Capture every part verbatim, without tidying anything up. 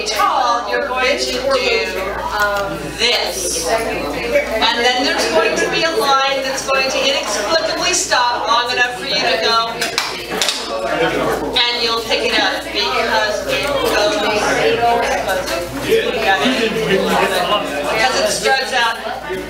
tall, you're going to do this. And then there's going to be a line that's going to inexplicably stop long enough for you to go, and you'll pick it up because it goes, because it starts out,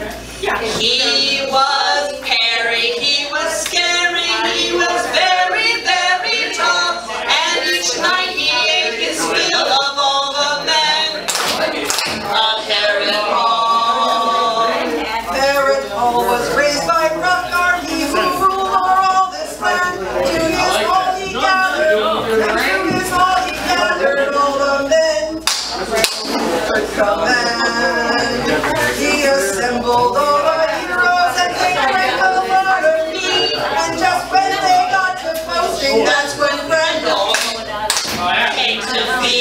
he was hairy, he was scary, he was very, very tall, and each night he ate his fill of all the men of Harry Hall. Harry Hall was raised by Hrothgar, he who ruled o'er all this land. To his hall he gathered, and to his hall he gathered all the men could command. He assembled all the heroes and they drank a lot of mead. And just when they got to boasting, that's when Grendal came to be.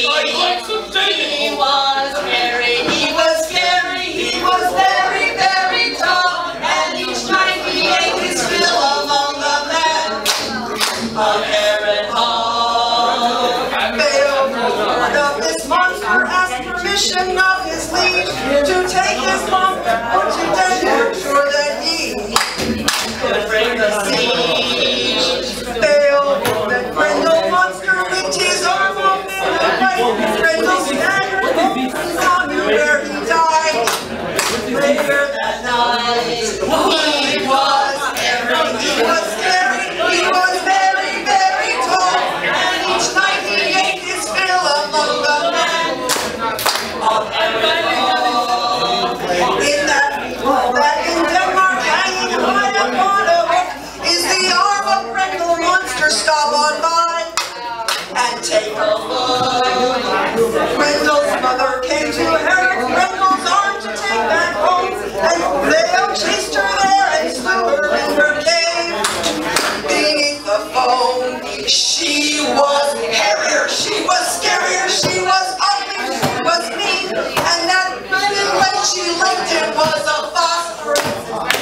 He was hairy, he was scary, he was very, very tall, and each night he ate his fill among the men of Harry Hall. Beowulf heard of this monster, asked permission of his liege to take his lump or to tender, sure that he could bring the siege. Beowulf and Grendal monster licked his arm off in the fight. Grendal staggered home and knew where he died. Later that night, he was hairy, he was scary, he was very, very tall, and each night he ate his fill among the men of Harry Hall. In that wall back in Denmark, hanging high upon a hook, is the arm of Grendal monster. Stop on by and take a look. Grendal's mother came to Harry Grendal's arm to take back home, and Theo chased her there and slew her in her cave. Beneath the foam, she was hairier, she was scarier, she was ugly, she was mean, and that little leg she licked it was a phosphorus.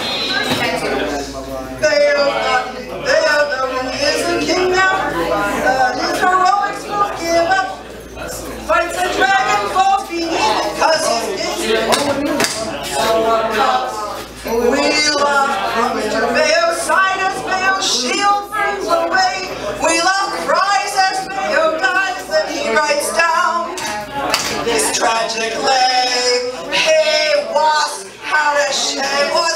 Theo, Theo, though he is a king now, uh, his heroics won't give up. Fights a dragon, falls beneath it, cause he's injured. We love coming to Theo's side as Theo's shield brings away. We love cries as Theo dies, that he writes down his tragic lay. Hey, wasp, how to shame was